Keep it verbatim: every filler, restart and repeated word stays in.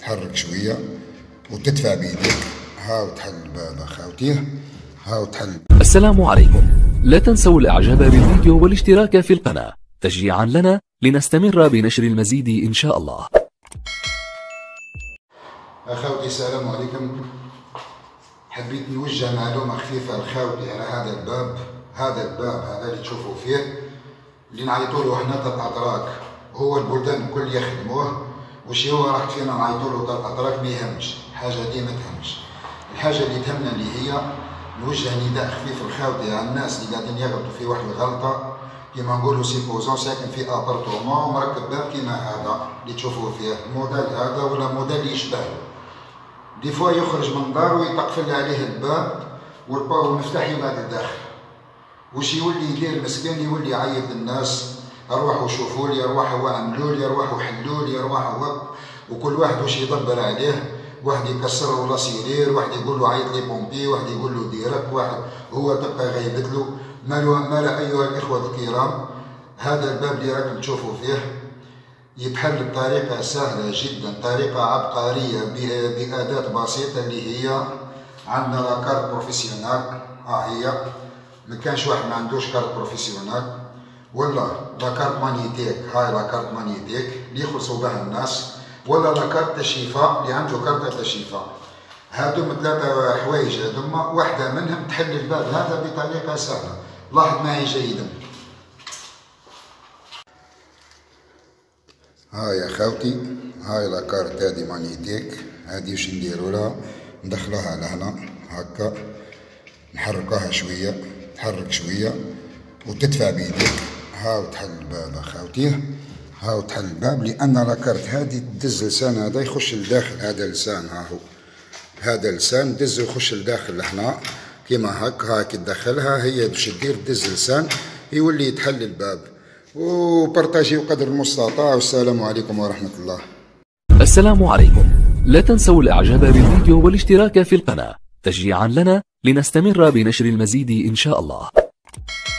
تحرك شوية وتدفع بيدك، هاو تحل الباب أخوتي، هاو تحل. السلام عليكم، لا تنسوا الإعجاب بالفيديو والاشتراك في القناة تشجيعا لنا لنستمر بنشر المزيد إن شاء الله. أخوتي السلام عليكم. حبيت نوجه معلومة خفيفة لخوتي على هذا الباب. هذا الباب هذا اللي تشوفوا فيه اللي نعيطوا له احنا ثلاث أتراك، هو البلدان الكل يخدموه، وشي هو راح فينا نعيطوا له ثلاث أتراك ما يهمش، الحاجة دي ما تهمش. الحاجة اللي تهمنا اللي هي نوجه نداء خفيف لخوتي على الناس اللي قاعدين يغلطوا في واحد الغلطة، كيما نقولوا سيبوزون ساكن في ابارتومون ومركب باب كيما هذا اللي تشوفوه فيه، الموديل هذا ولا موديل اللي يشبه له. دي فوا يخرج من دارو يتقفل عليه الباب والمفتاح يبعد للداخل، وش يولي يدير المسكين؟ يولي يعيط للناس ارواحوا شوفوا لي، ارواحوا عملوا لي، ارواحوا حلوا لي، ارواحوا، وكل واحد وش يدبر عليه، واحد يكسر له لاسيرير، واحد يقول له عيط لي بومبي، واحد يقول له ديرك، واحد هو تبقى غيبت له. مالا ايها الاخوه الكرام، هذا الباب اللي راكم تشوفوا فيه يتحل بطريقه سهله جدا، طريقه عبقريه باداه بسيطه اللي هي عندنا لاكارت بروفيسيونال. ها هي، ما كانش واحد ما عندوش كارت بروفيسيونال ولا لاكارت مانيتيك، هاي لاكارت مانيتيك اللي يخلصوا بها الناس، ولا لاكارت تشيفا اللي عنده كارت تشيفا. هادوما ثلاثة حوايج، هادوما واحدة منهم تحل الباب هذا بطريقة سهلة. لاحظ معي جيدا. هاي يا خوتي، هاي لاكارت هادي مانيتيك، هادي وش نديرو لها؟ ندخلوها لهنا هكا، نحركوها شوية، تحرك شوية وتدفع بيدك، هاو تحل الباب اخوتي، هاو تحل الباب. لأن لاكارت هادي تدز لسان هذا يخش لداخل، هذا لسان هاهو، هذا لسان دز يخش لداخل لهنا كيما هك، هاك تدخلها هي باش دير دز لسان يولي يتحل الباب. وبارطاجيو قدر المستطاع، والسلام عليكم ورحمة الله. السلام عليكم، لا تنسوا الإعجاب بالفيديو والاشتراك في القناة تشجيعا لنا لنستمر بنشر المزيد إن شاء الله.